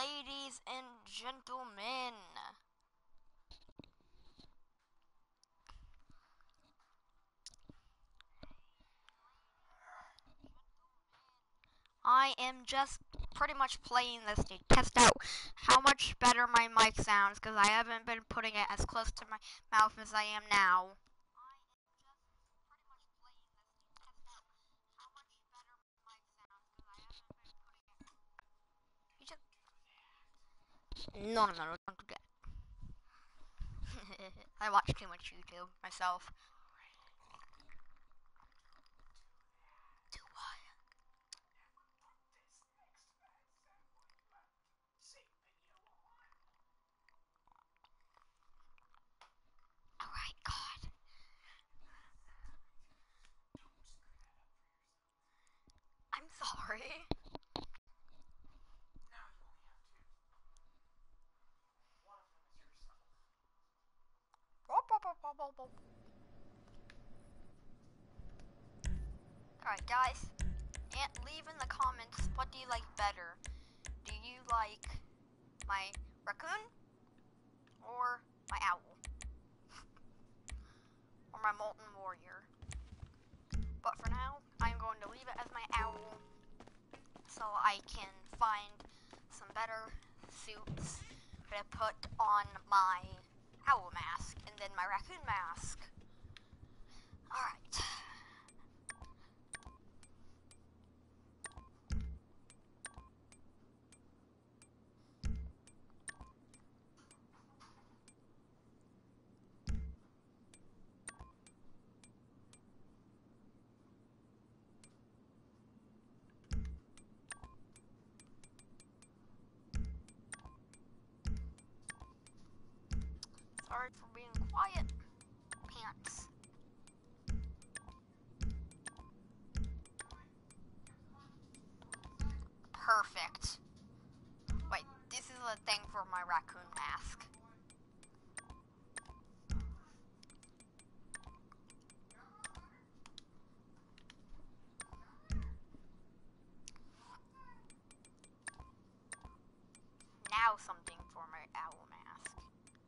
ladies and gentlemen. I am just pretty much playing this to test out how much better my mic sounds, because I haven't been putting it as close to my mouth as I am now. You just... No, don't do that. I watch too much YouTube myself. Do what? Alright, God. I'm sorry. Alright, guys. And leave in the comments, what do you like better? Do you like my raccoon or my owl? Or my molten warrior? But for now, I'm going to leave it as my owl so I can find some better suits to put on my owl mask and then my raccoon mask. Alright. Sorry for being quiet, pants. Perfect. Wait, this is a thing for my raccoon mask. Now something for my owl mask.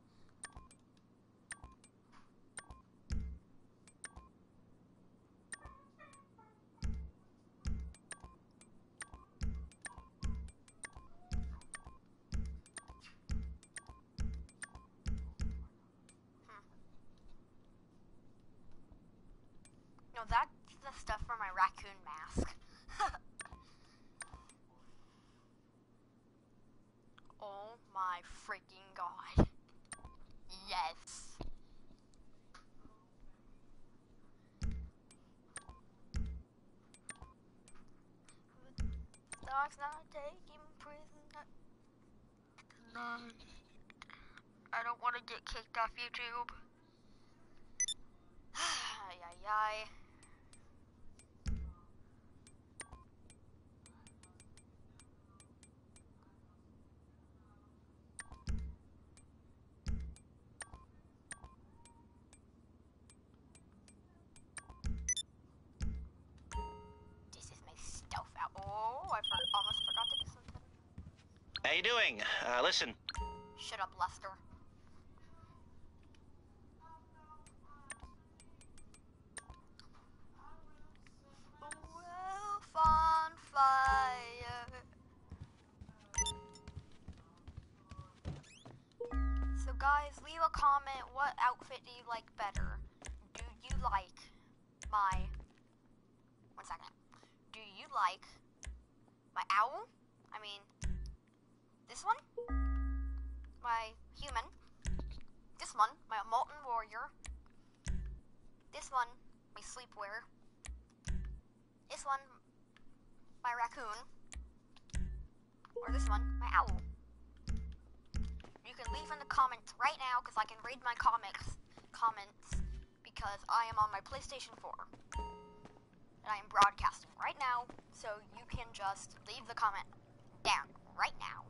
No, that's the stuff for my raccoon mask. Oh my freaking god. Yes. Dog's not taking prisoner. No. I don't want to get kicked off YouTube. Ay, ay, ay. This is my stuff out. Oh, almost forgot to do something. How you doing? Listen. Shut up, Lester. Wolf on fire. So guys, leave a comment. What outfit do you like better? Do you like my... One second. Do you like my owl? I mean, this one? My human. This one, my molten warrior. This one, my sleepwear. This one, my raccoon. Or this one, my owl. You can leave in the comments right now because I can read my comments because I am on my PlayStation 4. And I am broadcasting right now, so you can just leave the comment down right now.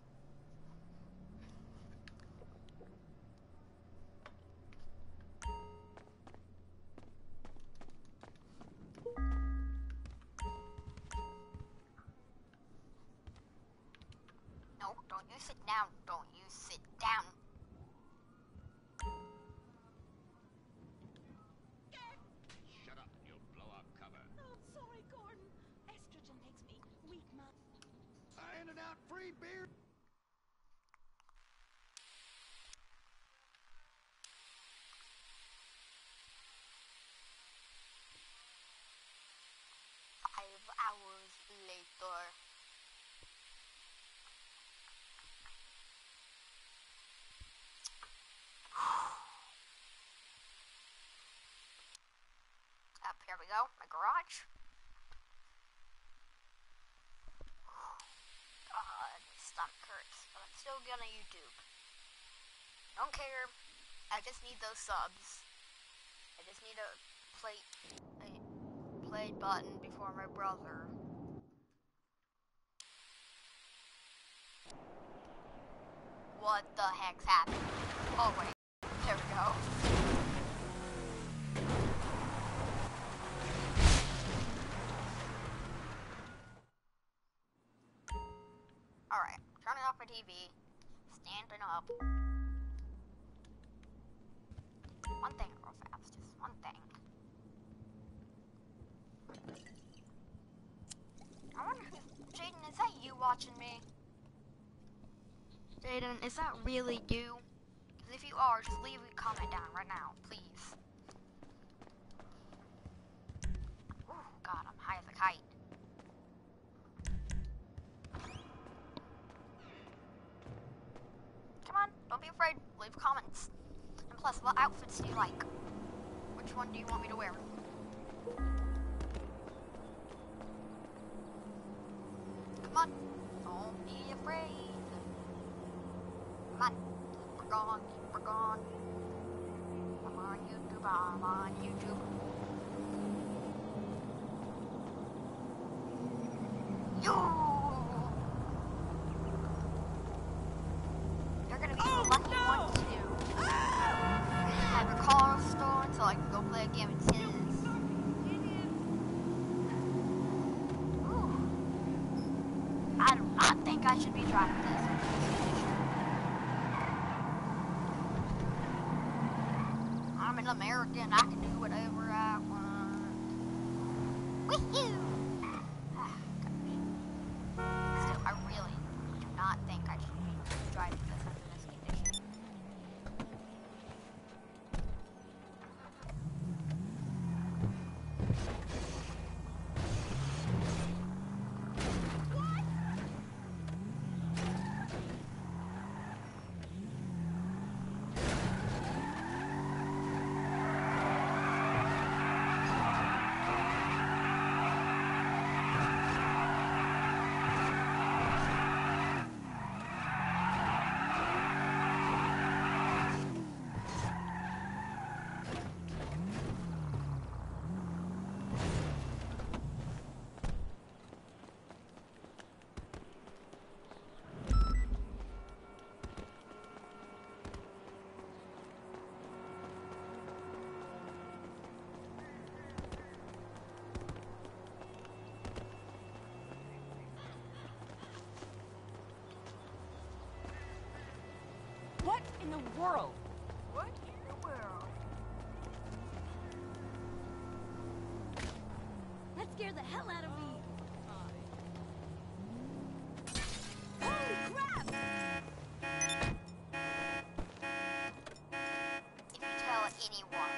No, don't you sit down. Don't you sit down. Shut up and you'll blow our cover. Oh, sorry, Gordon. Estrogen makes me weak, Mom. I handed out free beer. 5 hours later. Up here we go, my garage. God, my stomach hurts, but I'm still gonna YouTube. Don't care. I just need those subs. I just need a play button before my brother. What the heck's happening? Oh wait, there we go. Alright, turning off my TV, standing up. One thing real fast, just one thing. I wonder who, Jaden, is that you watching me? Jaden, is that really you? Because if you are, just leave a comment down right now, please. Ooh, God, I'm high as a kite. Come on, don't be afraid, leave comments. And plus, what outfits do you like? Which one do you want me to wear? Come on, don't be afraid. Come on, keep on, keep on. I'm on YouTube, I'm on YouTube. You're gonna be the lucky one to have your car stolen so I can go play a game of tennis. I do not think I should be driving this. I'm an American. I can do whatever I want. Woohoo! Ah, gosh. Still, I really do not think I should be driving this under this condition. What in the world? What in the world? That scared the hell out of me. Holy crap! If you tell anyone.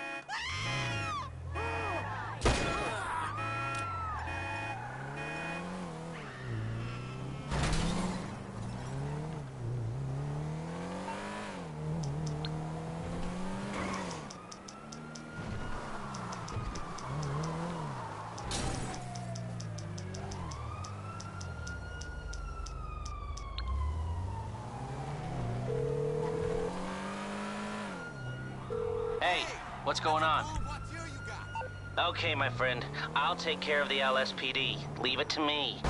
Hey, what's going on? Okay, my friend. I'll take care of the LSPD. Leave it to me.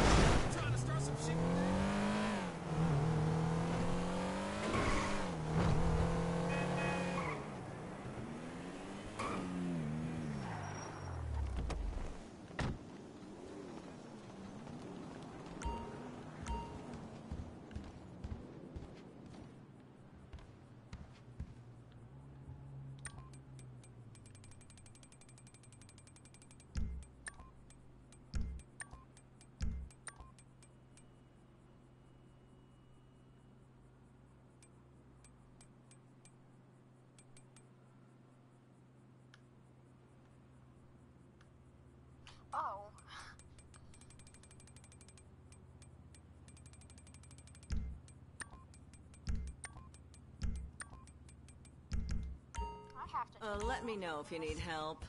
have to change Let me know if you need help.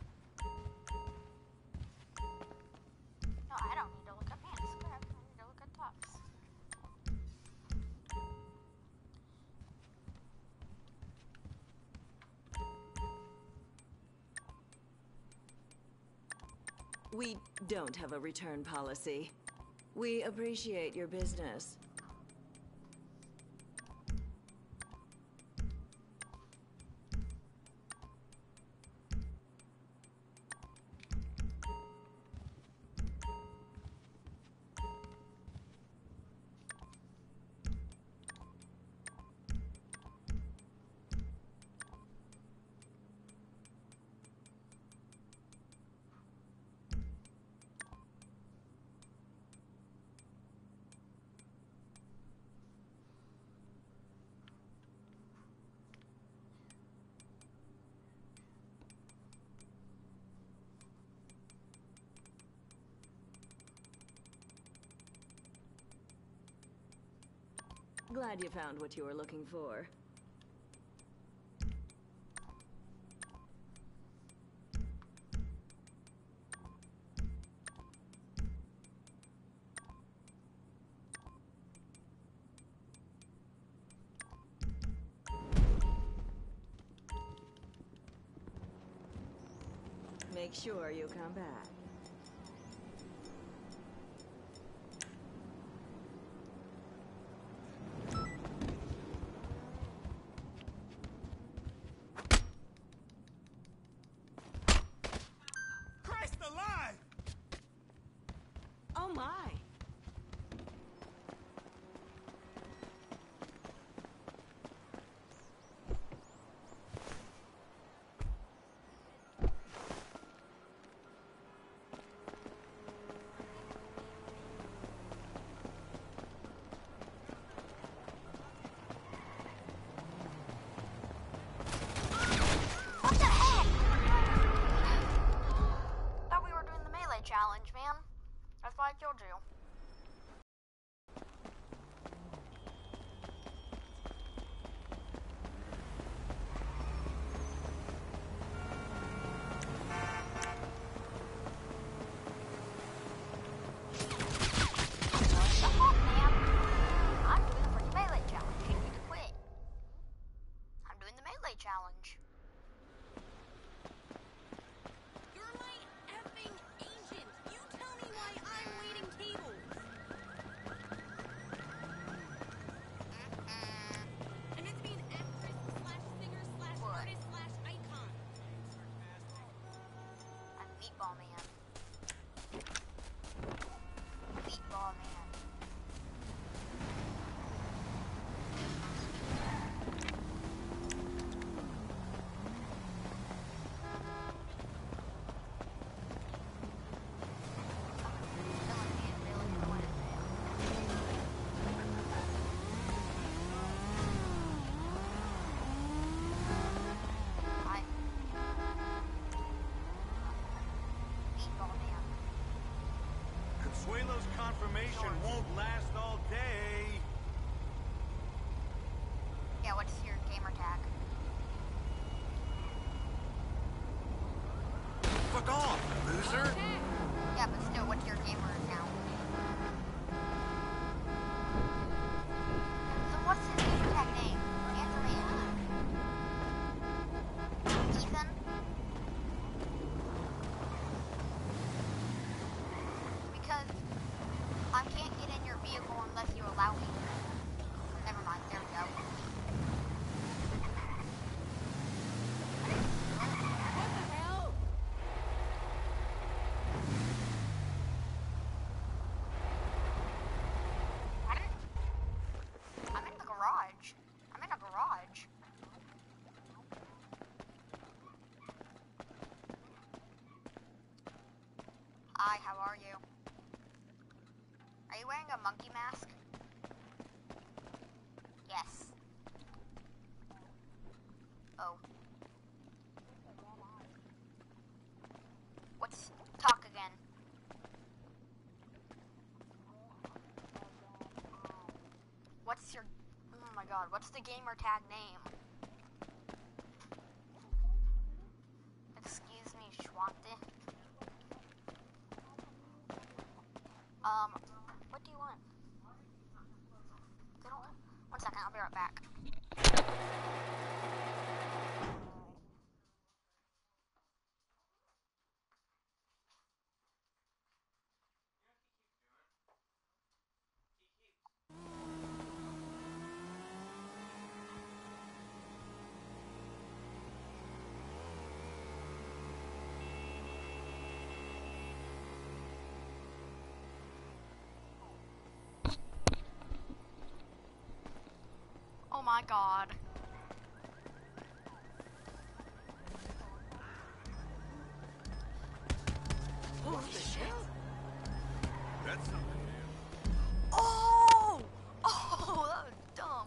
No, I don't need to look at pants. I need to look at tops. We don't have a return policy. We appreciate your business. Glad you found what you were looking for. Make sure you come back. Christ alive! Oh my! What the heck? Thought we were doing the melee challenge, man. That's why I killed you. What the fuck, man? I'm doing the freaking melee challenge. You need to quit. I'm doing the melee challenge. You're my effing agent. You tell me why I'm waiting tables. I meant to be an actress slash singer slash What? artist slash icon. I'm Meatball Man. Meatball Man. Consuelo's confirmation won't last all day. Yeah, what's your gamer tag? Fuck off, loser! Yeah, but still, what's your gamer account? So what's his gamer tag name? Answer me. Ethan? Because I can't get in your vehicle unless you allow me. Never mind, there we go. I'm in the garage. I'm in a garage. Hi, how are you? Are you wearing a monkey mask? Yes. Oh. What's... Talk again. What's your... Oh my god, what's the gamer tag name? want it. What do you want? They don't want. 1 second, I'll be right back. Oh my god. Holy shit! That's something new. Oh! Oh, that was dumb.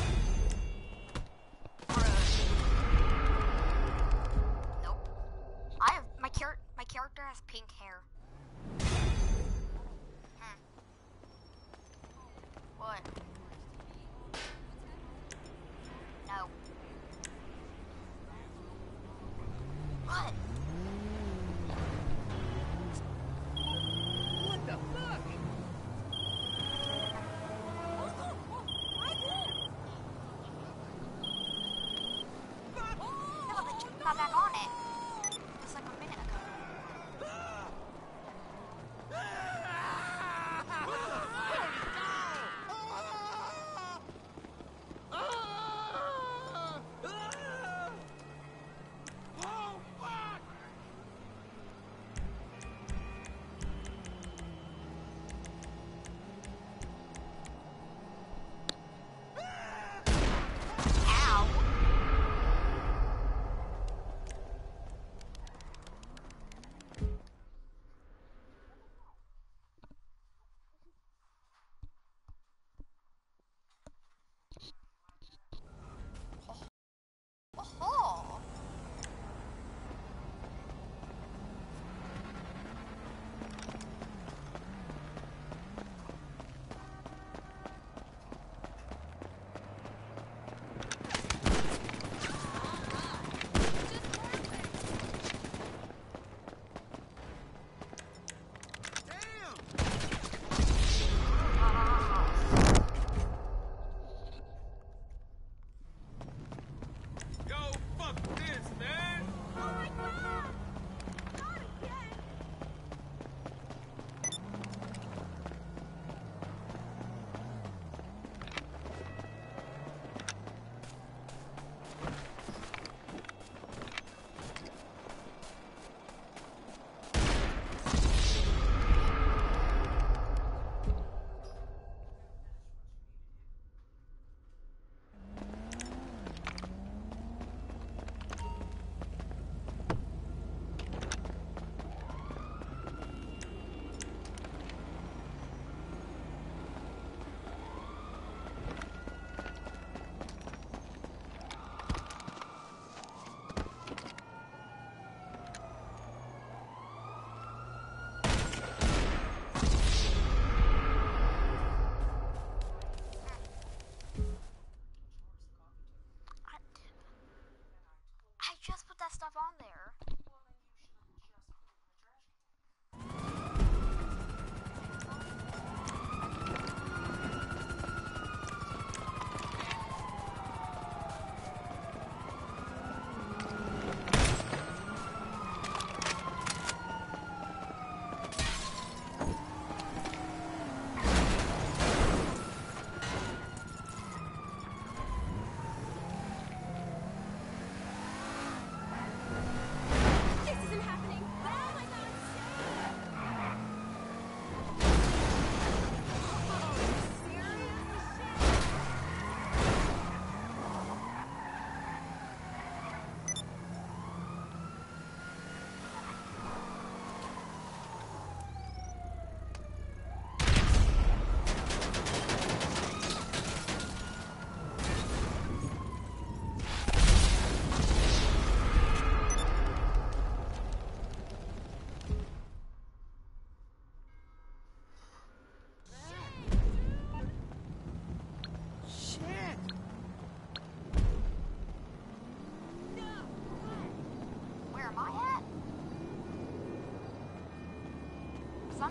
Nope. I have my character has pink hair. What? No. What? What the fuck?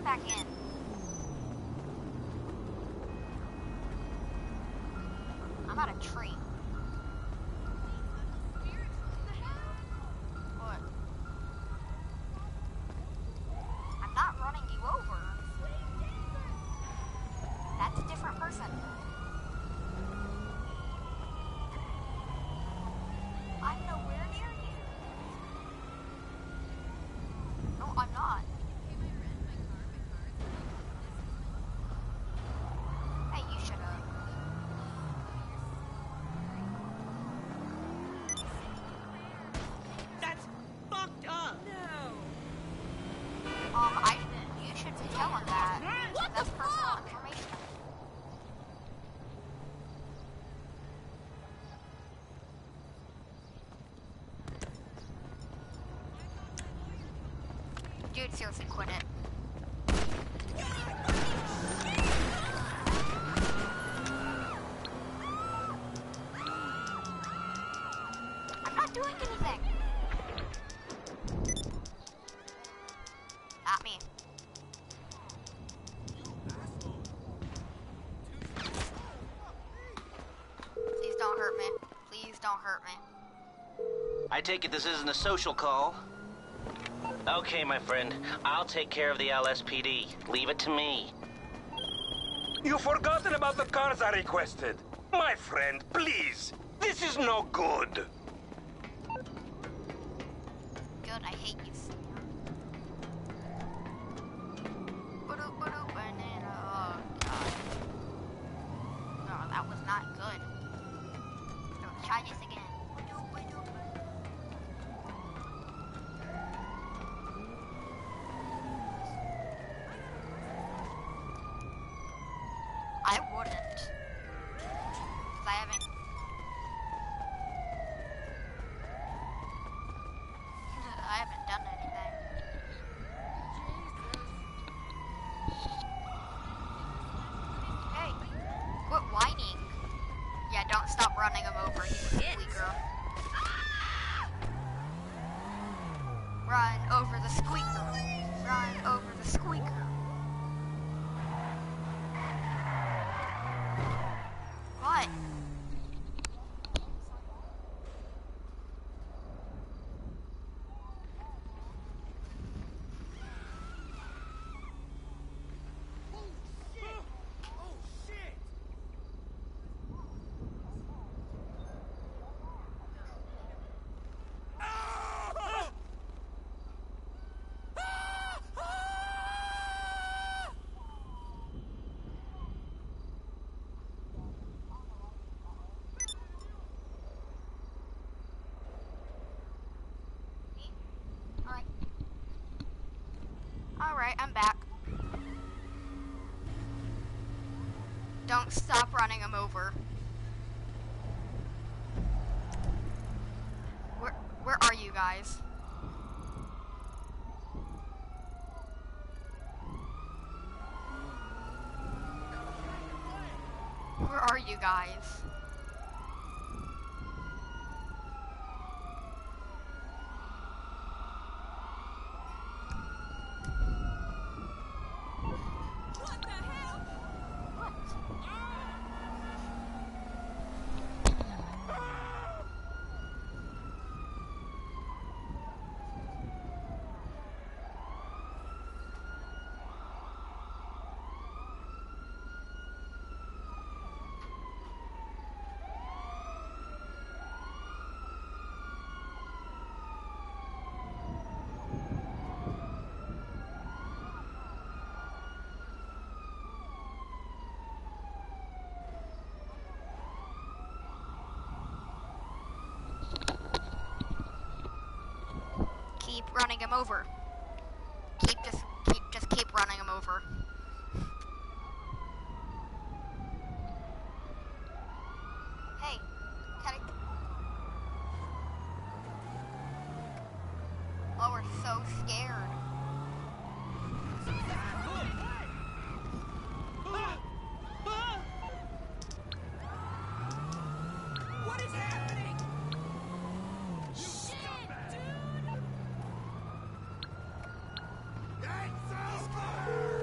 going back in. I'm at a tree. What? I'm not running you over. That's a different person. I'm nowhere near you. No, I'm not. Hey, you shut up. That's fucked up. You should be telling that. What That's the personal fuck? information. Dude, seriously, quit it. I'm not doing anything. Not me. Please don't hurt me. Please don't hurt me. I take it this isn't a social call? Okay, my friend. I'll take care of the LSPD. Leave it to me. You've forgotten about the cars I requested. My friend, please. This is no good. Good, I hate you. Banana. Oh, God. No, that was not good. No, try this again. I wouldn't. 'Cause I haven't. I haven't done anything. Hey, quit whining. Yeah, don't stop running him over, you squeaker. Run over the squeaker. Run over the squeaker. What? Alright, I'm back. Don't stop running him over. Where are you guys? Where are you guys? What the hell? What? Keep running him over. Just keep running him over. Hey, can I? Oh, we're so scared. What is happening? Shit, dude! It's over!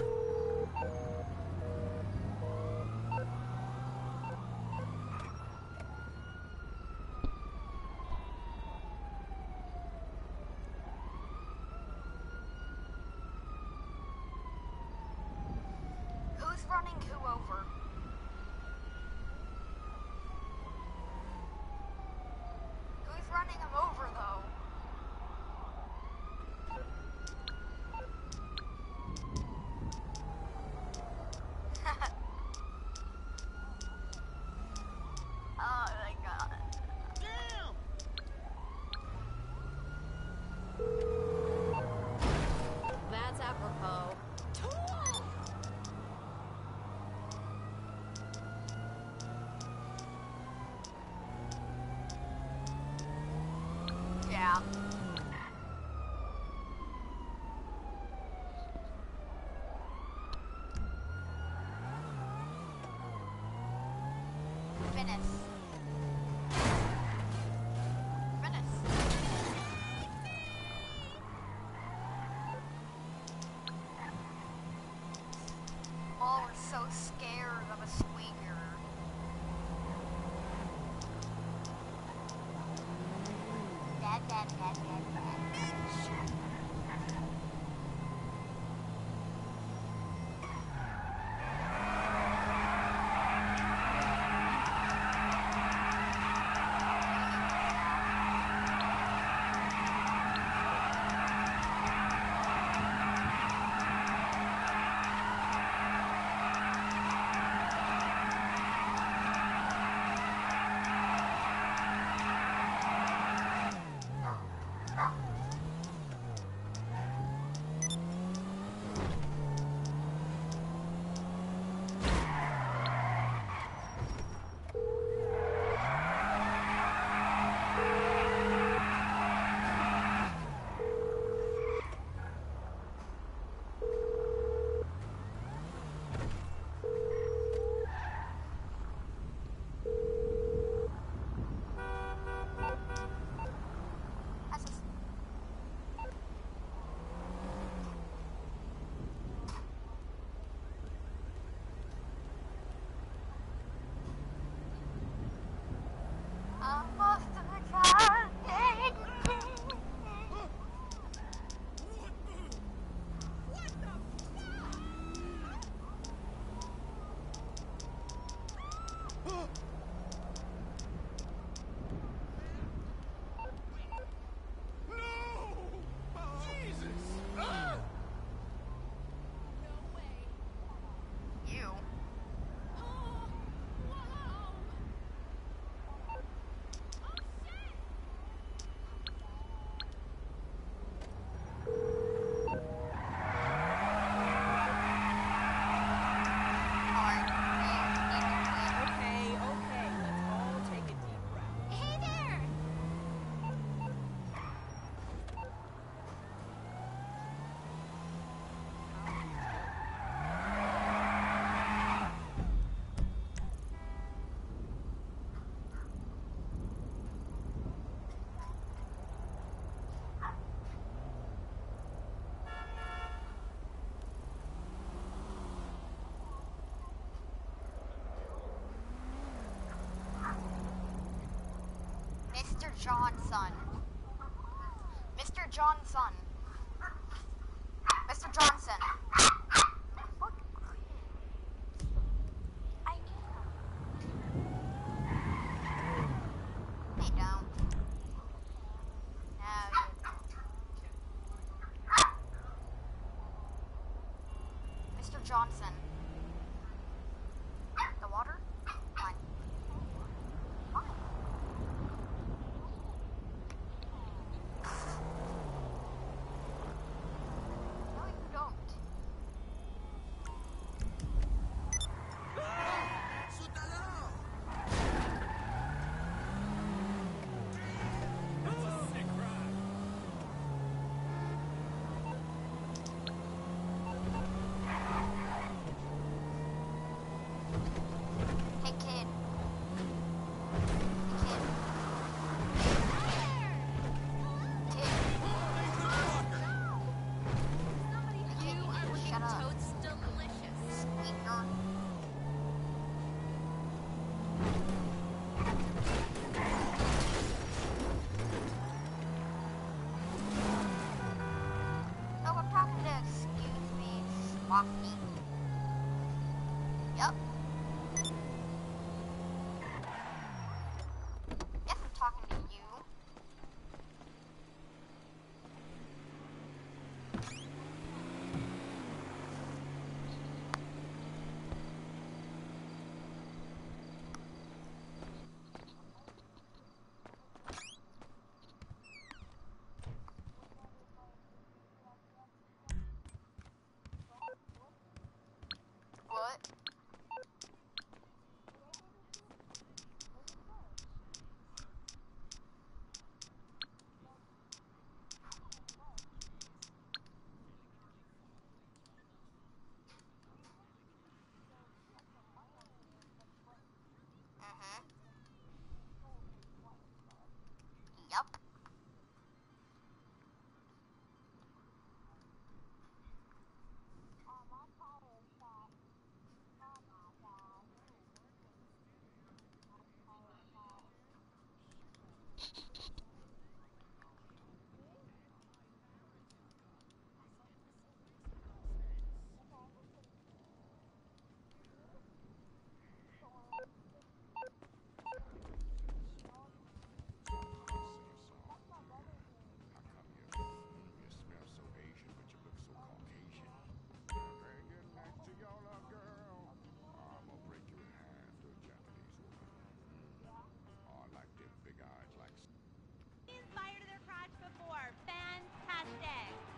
so scared of a squeaker. Dad, dad, dad, dad, dad. Mr. Johnson. Mr. Johnson. Mr. Johnson. What? I They don't. No, you don't. Mr. Johnson. The water? Fine. Fine. No, you don't. Hey, kid. Hey, kid. Kid. You are looking Shut up. totes delicious. Squeaker. Oh, I'm talking to excuse me, Swampy. Yup. Yes, I'm talking to you.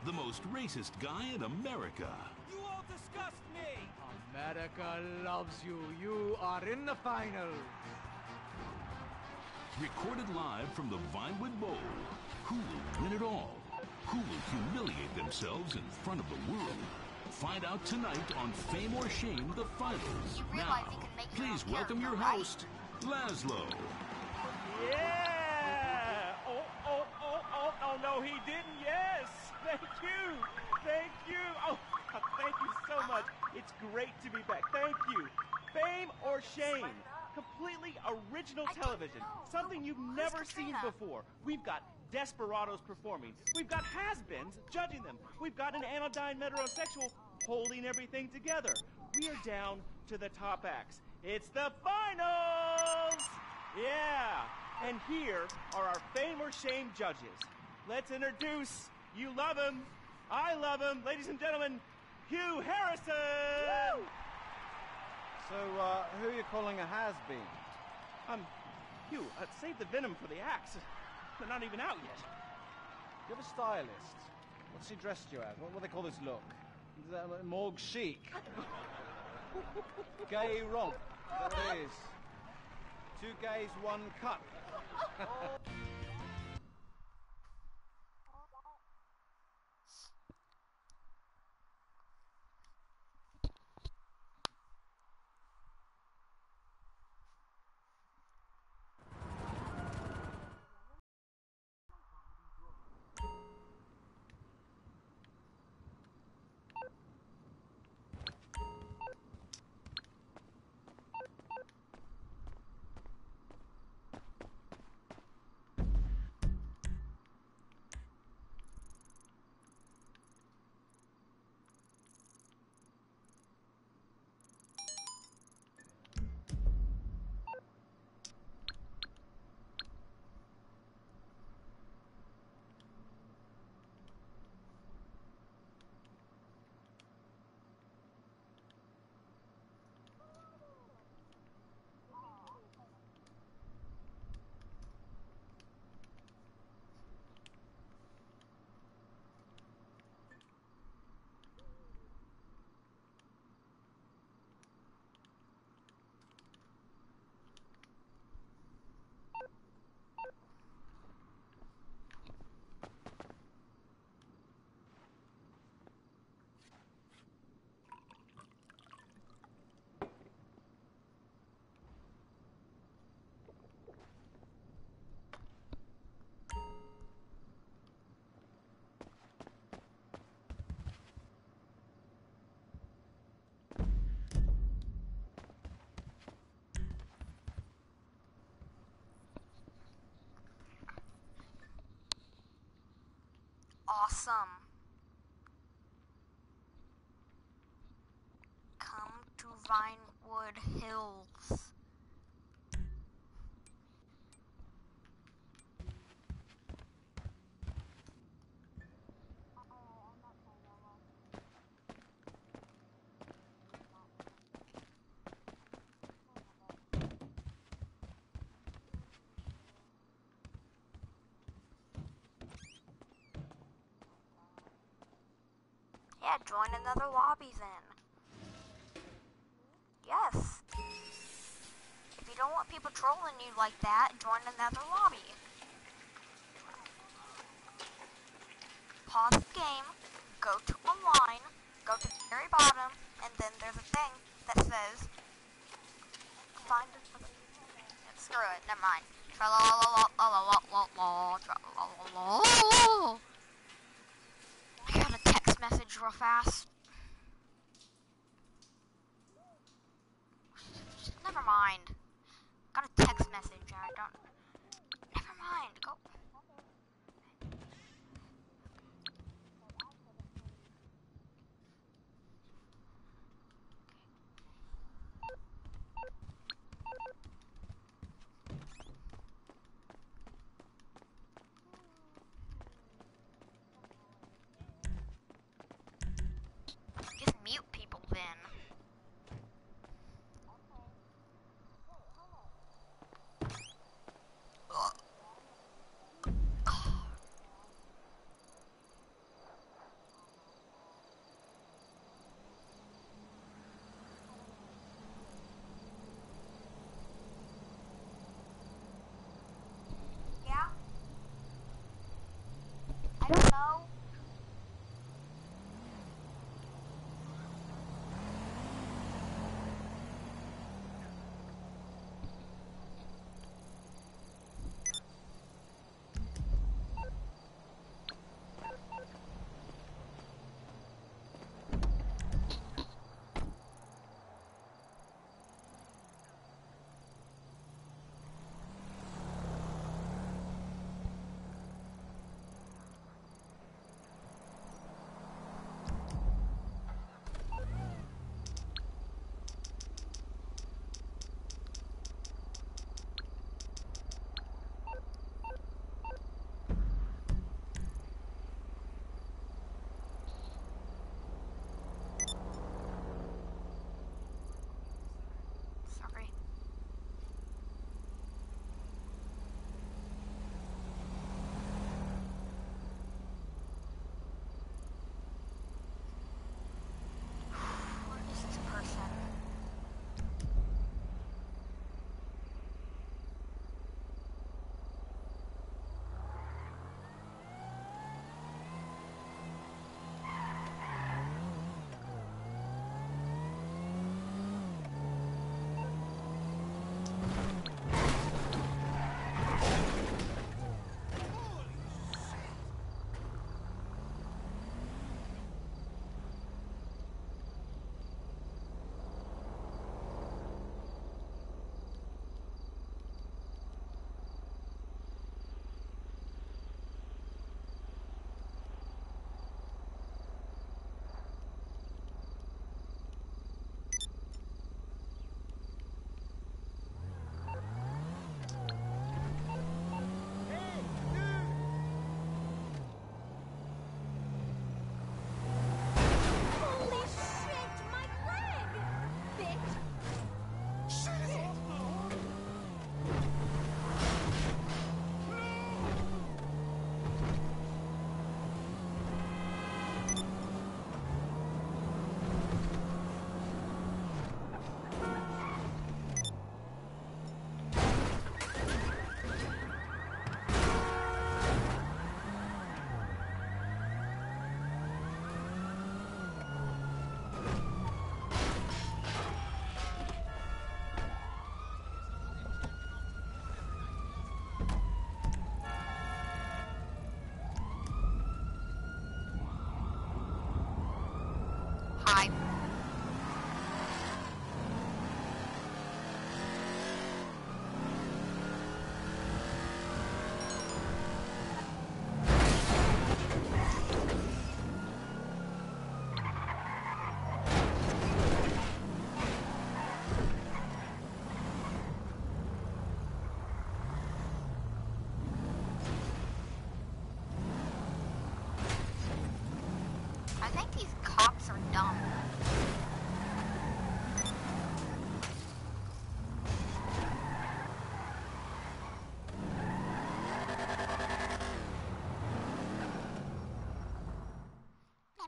the most racist guy in America. You all disgust me! America loves you. You are in the finals. Recorded live from the Vinewood Bowl. Who will win it all? Who will humiliate themselves in front of the world? Find out tonight on Fame or Shame, the finals. You realize Now, you can make your please own welcome your character, right? host, Laszlo. Yeah! Oh, no, he didn't. Yes! Thank you! Thank you! Oh, thank you so much. It's great to be back. Thank you. Fame or Shame? Completely original I don't television. know. Something you've Who's never seen Katrina? before. We've got desperados performing. We've got has-beens judging them. We've got an anodyne metrosexual holding everything together. We are down to the top acts. It's the finals! Yeah! And here are our Fame or Shame judges. Let's introduce, you love him, I love him, ladies and gentlemen, Hugh Harrison! Woo! So, who are you calling a has-been? Hugh, save the venom for the acts. They're not even out yet. You're a stylist. What's he dressed you as? What do they call this look? Is that like morgue chic? Gay romp. Is that what it is? Two gays, one cut. Awesome. Come to Vinewood Hills. Yeah, join another lobby then. Yes. If you don't want people trolling you like that, join another lobby. Pause the game, go to online, go to the very bottom, and then there's a thing that says, find another. Screw it, never mind. I got a text message real fast. Never mind. Got a text message. I don't. Never mind. Go. Just mute people then.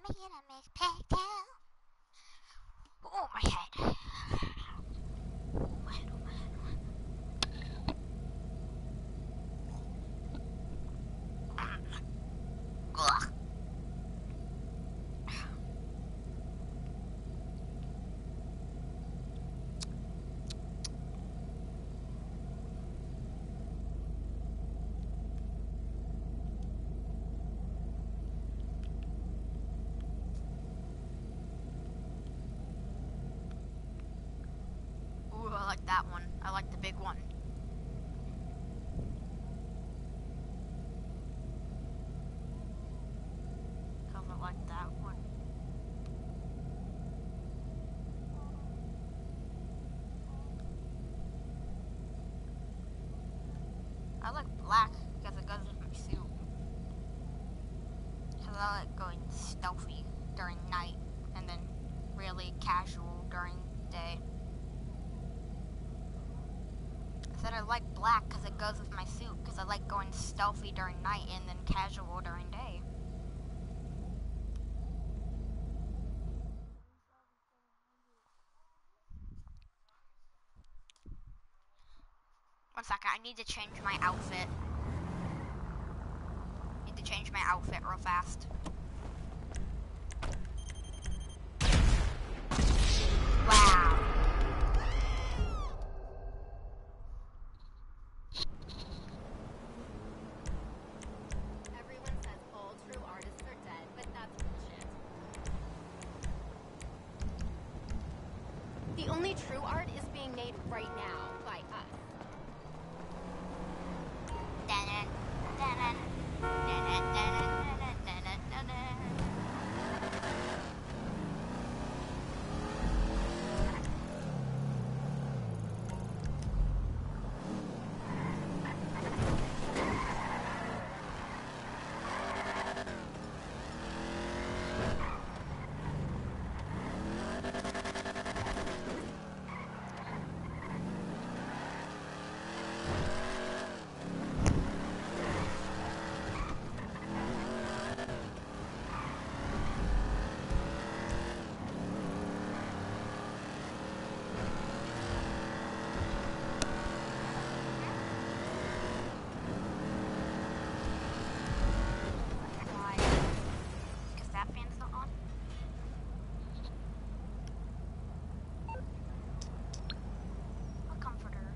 me in a mixed pigtail. Oh, my head. My head, oh, my head. Ugh. Ooh, I like that one. I like the big one. Cause I like that one. I like black because it goes with my suit. Cause I like going stealthy during night and then really casual during day. I said I like black because it goes with my suit because I like going stealthy during night and then casual during day. One second, I need to change my outfit. Need to change my outfit real fast. Wow. Everyone says all true artists are dead, but that's bullshit. The only true art is being made right now by us. Dun-dun, dun-dun, dun-dun, dun-dun, dun-dun, dun-dun. Why? Because that fan's not on? A comforter.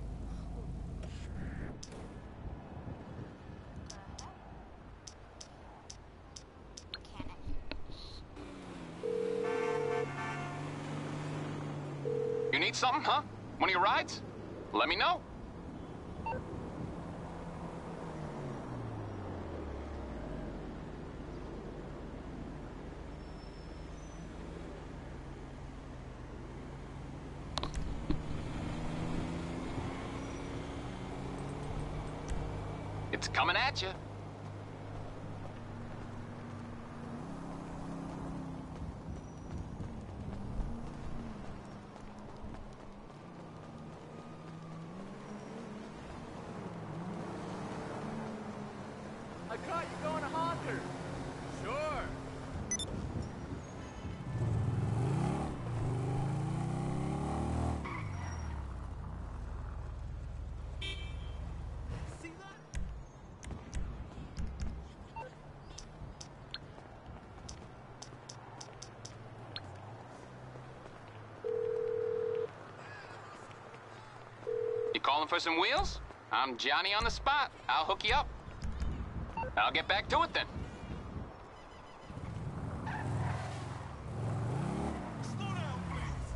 Mechanic. You need something, huh? One of your rides? Let me know. It's coming at you. I caught you going to Honker. Sure. See that? You calling for some wheels? I'm Johnny on the spot. I'll hook you up. I'll get back to it then. Slow down, please.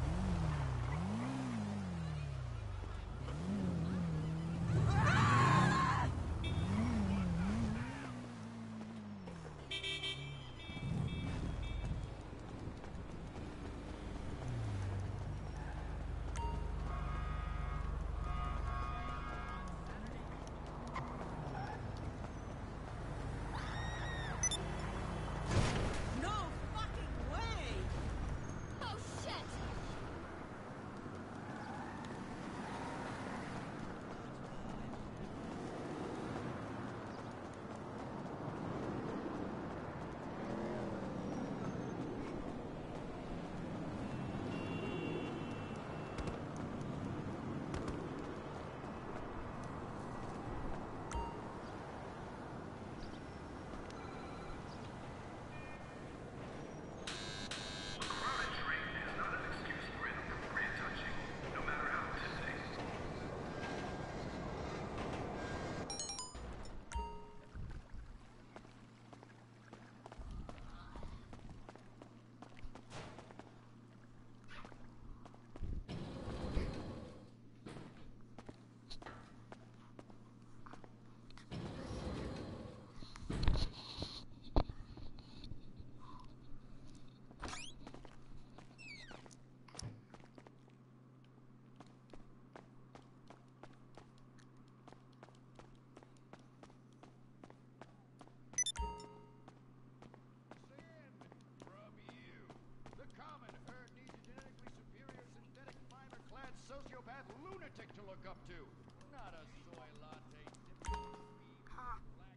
heretic to look up to, not a soy latte. Huh.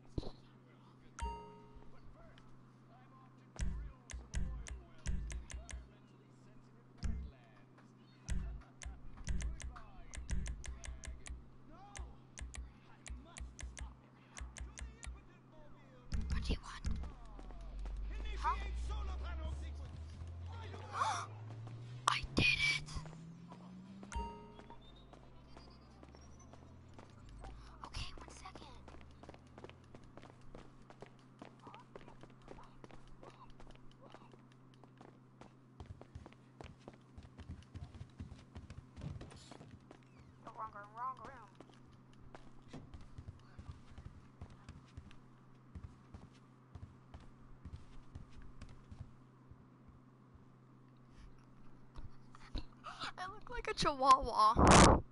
What do you want? Huh? I did it! Okay, 1 second. No, wrong room. I look like a chihuahua.